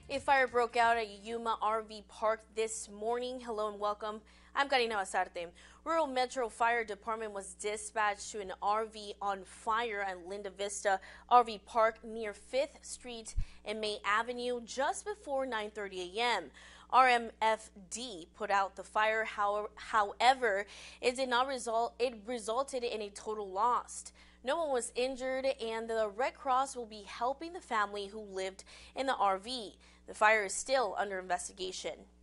A fire broke out at Yuma RV Park this morning. Hello and welcome. I'm Karina Basarte. Rural Metro Fire Department was dispatched to an RV on fire at Linda Vista RV Park near 5th Street and May Avenue just before 9:30 a.m. RMFD put out the fire. However, it did not result. It resulted in a total loss. No one was injured, and the Red Cross will be helping the family who lived in the RV. The fire is still under investigation.